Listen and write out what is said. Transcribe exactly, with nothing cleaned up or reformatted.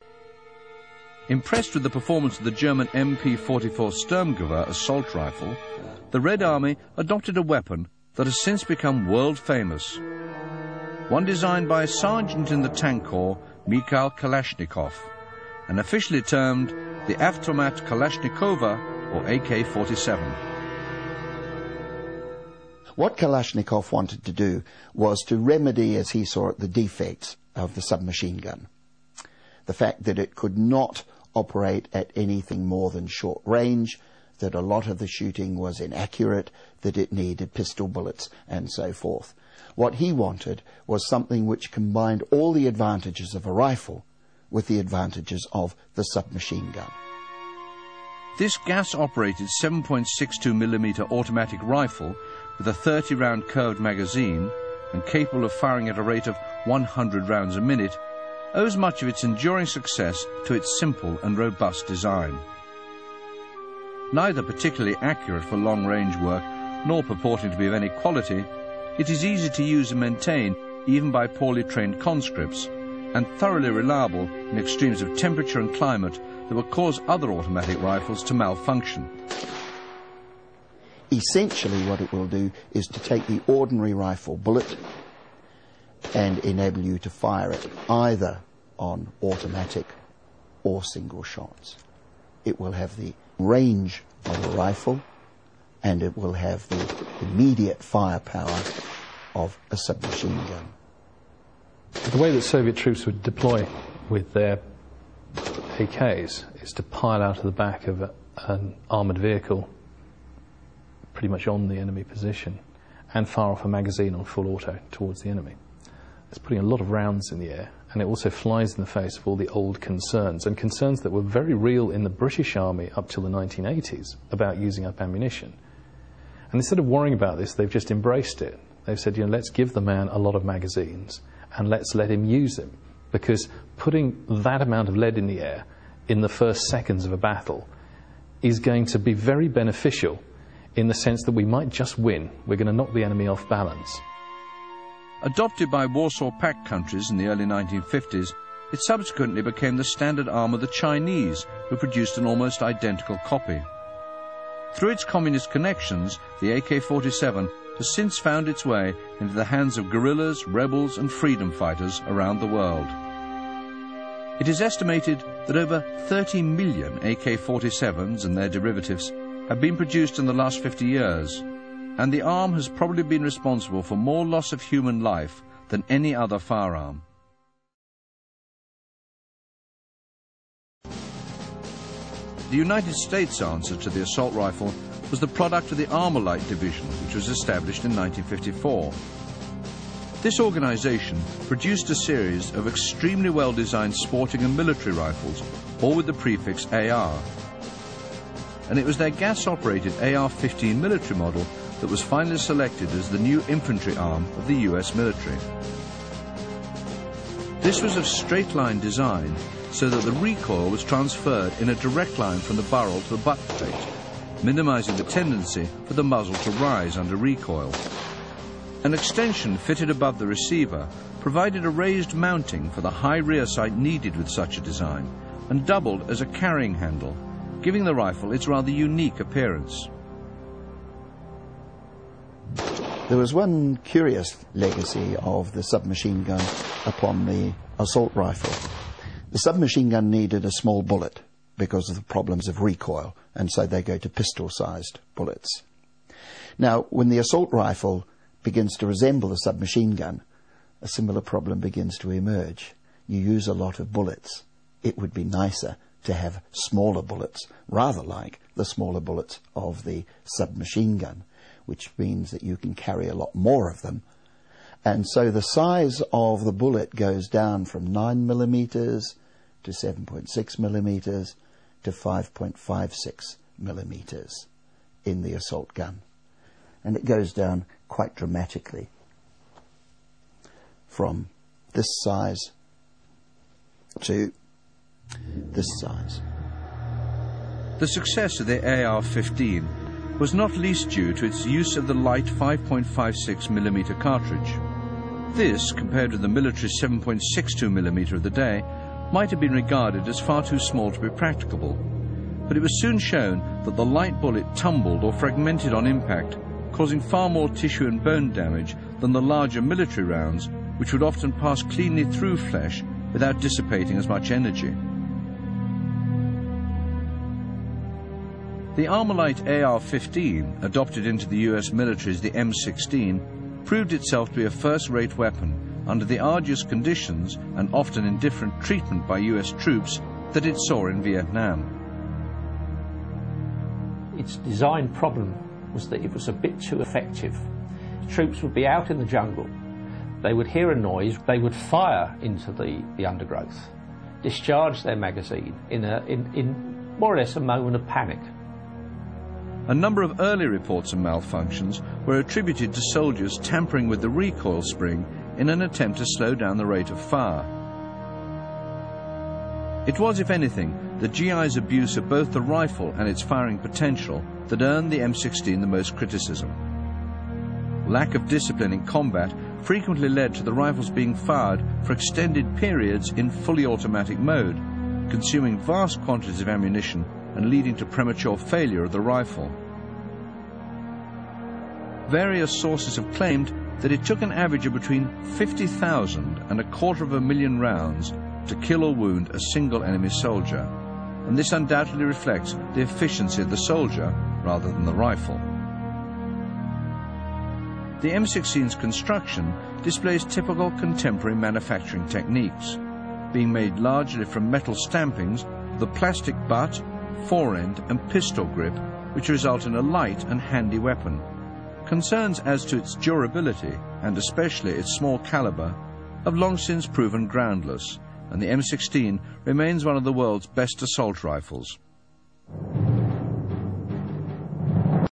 Impressed with the performance of the German M P forty-four Sturmgewehr assault rifle, the Red Army adopted a weapon that has since become world famous. One designed by a sergeant in the Tank Corps, Mikhail Kalashnikov, and officially termed the Avtomat Kalashnikova, or A K forty-seven. What Kalashnikov wanted to do was to remedy, as he saw it, the defects of the submachine gun. The fact that it could not operate at anything more than short range, that a lot of the shooting was inaccurate, that it needed pistol bullets, and so forth. What he wanted was something which combined all the advantages of a rifle with the advantages of the submachine gun. This gas-operated seven point six two millimeter automatic rifle with a thirty round curved magazine and capable of firing at a rate of one hundred rounds a minute owes much of its enduring success to its simple and robust design. Neither particularly accurate for long-range work nor purporting to be of any quality, it is easy to use and maintain even by poorly trained conscripts, and thoroughly reliable in extremes of temperature and climate that would cause other automatic rifles to malfunction. Essentially what it will do is to take the ordinary rifle bullet and enable you to fire it either on automatic or single shots. It will have the range of a rifle and it will have the immediate firepower of a submachine gun. The way that Soviet troops would deploy with their A Ks is to pile out of the back of a, an armoured vehicle pretty much on the enemy position and fire off a magazine on full auto towards the enemy. It's putting a lot of rounds in the air, and it also flies in the face of all the old concerns, and concerns that were very real in the British Army up till the nineteen eighties about using up ammunition. And instead of worrying about this, they've just embraced it. They've said, you know, let's give the man a lot of magazines and let's let him use them, because putting that amount of lead in the air in the first seconds of a battle is going to be very beneficial in the sense that we might just win. We're going to knock the enemy off balance. Adopted by Warsaw Pact countries in the early nineteen fifties, it subsequently became the standard arm of the Chinese, who produced an almost identical copy. Through its communist connections, the A K forty-seven has since found its way into the hands of guerrillas, rebels and freedom fighters around the world. It is estimated that over thirty million A K forty-sevens and their derivatives have been produced in the last fifty years, and the arm has probably been responsible for more loss of human life than any other firearm. The United States answer to the assault rifle was the product of the Armalite Division, which was established in nineteen fifty-four. This organization produced a series of extremely well-designed sporting and military rifles, all with the prefix A R. And it was their gas-operated A R fifteen military model that was finally selected as the new infantry arm of the U S military. This was of straight-line design, so that the recoil was transferred in a direct line from the barrel to the butt plate, minimizing the tendency for the muzzle to rise under recoil. An extension fitted above the receiver provided a raised mounting for the high rear sight needed with such a design, and doubled as a carrying handle, giving the rifle its rather unique appearance. There was one curious legacy of the submachine gun upon the assault rifle. The submachine gun needed a small bullet because of the problems of recoil, and so they go to pistol-sized bullets. Now, when the assault rifle begins to resemble the submachine gun, a similar problem begins to emerge. You use a lot of bullets. It would be nicer to have smaller bullets, rather like the smaller bullets of the submachine gun, which means that you can carry a lot more of them. And so the size of the bullet goes down from nine millimeters to seven point six millimeters to five point five six millimeters in the assault gun. And it goes down quite dramatically from this size to this size. The success of the A R fifteen was not least due to its use of the light five point five six millimeter cartridge. This, compared with the military seven point six two millimeter of the day, might have been regarded as far too small to be practicable, but it was soon shown that the light bullet tumbled or fragmented on impact, causing far more tissue and bone damage than the larger military rounds, which would often pass cleanly through flesh without dissipating as much energy. The Armalite A R fifteen, adopted into the U S military as the M sixteen, proved itself to be a first-rate weapon under the arduous conditions and often indifferent treatment by U S troops that it saw in Vietnam. Its design problem was that it was a bit too effective. Troops would be out in the jungle, they would hear a noise, they would fire into the, the undergrowth, discharge their magazine in, a, in, in more or less a moment of panic. A number of early reports of malfunctions were attributed to soldiers tampering with the recoil spring in an attempt to slow down the rate of fire. It was, if anything, the G I's abuse of both the rifle and its firing potential that earned the M sixteen the most criticism. Lack of discipline in combat frequently led to the rifles being fired for extended periods in fully automatic mode, consuming vast quantities of ammunition and leading to premature failure of the rifle. Various sources have claimed that it took an average of between fifty thousand and a quarter of a million rounds to kill or wound a single enemy soldier, and this undoubtedly reflects the efficiency of the soldier rather than the rifle. The M sixteen's construction displays typical contemporary manufacturing techniques, being made largely from metal stampings with a plastic butt, forend and pistol grip, which result in a light and handy weapon. Concerns as to its durability, and especially its small caliber, have long since proven groundless, and the M sixteen remains one of the world's best assault rifles.